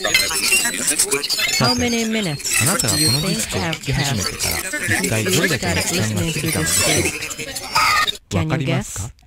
How many minutes あなたが do こ you のディ think スクを have 聴き始めて passed から一体 since ど you れだけの started 時間が過 listening ぎ to たの this でしょう tape? わ Can か you りますか？ guess?